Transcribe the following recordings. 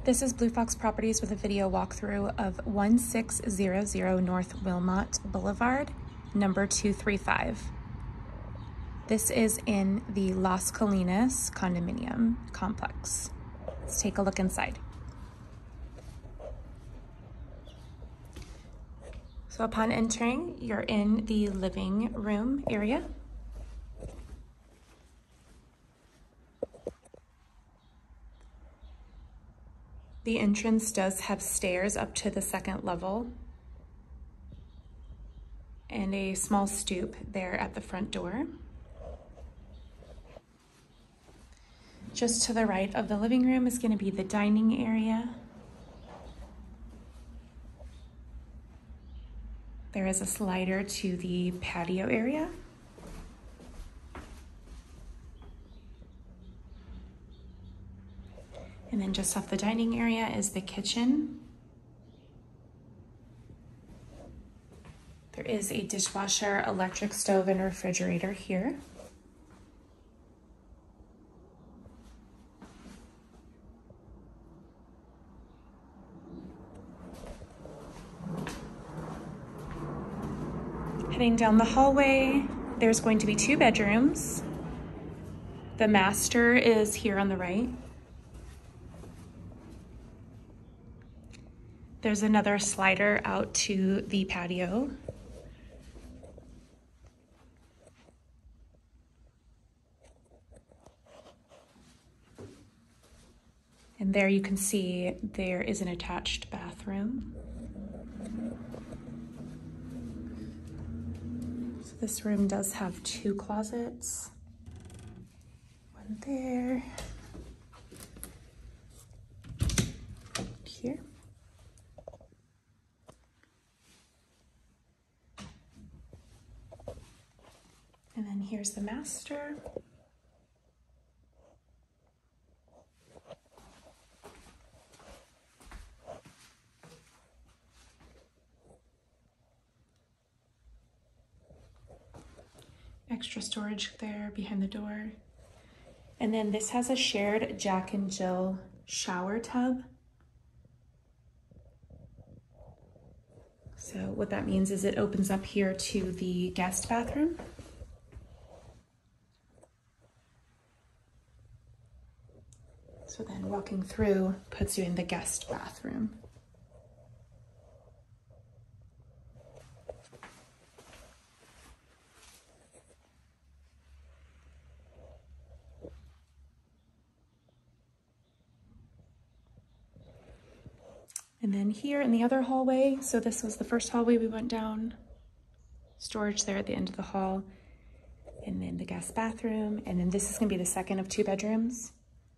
This is Blue Fox Properties with a video walkthrough of 1600 North Wilmot Boulevard, number 235. This is in the Las Colinas condominium complex. Let's take a look inside. So upon entering, you're in the living room area. The entrance does have stairs up to the second level and a small stoop there at the front door. Just to the right of the living room is going to be the dining area. There is a slider to the patio area. And then just off the dining area is the kitchen. There is a dishwasher, electric stove, and refrigerator here. Heading down the hallway, there's going to be 2 bedrooms. The master is here on the right. There's another slider out to the patio. And there you can see there is an attached bathroom. So this room does have 2 closets. One there. Here. And then here's the master. Extra storage there behind the door. And then this has a shared Jack and Jill shower tub. So what that means is it opens up here to the guest bathroom. So then walking through puts you in the guest bathroom. And then here in the other hallway, so this was the first hallway we went down, storage there at the end of the hall, and then the guest bathroom, and then this is gonna be the second of 2 bedrooms.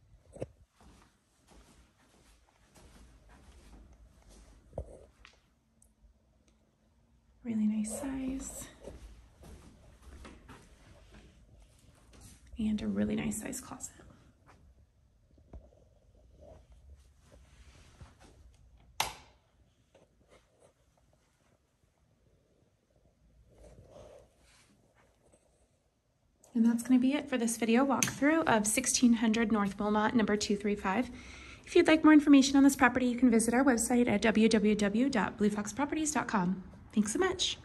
Really nice size. And a really nice size closet. And that's going to be it for this video walkthrough of 1600 North Wilmot, number 235. If you'd like more information on this property, you can visit our website at www.bluefoxproperties.com. Thanks so much.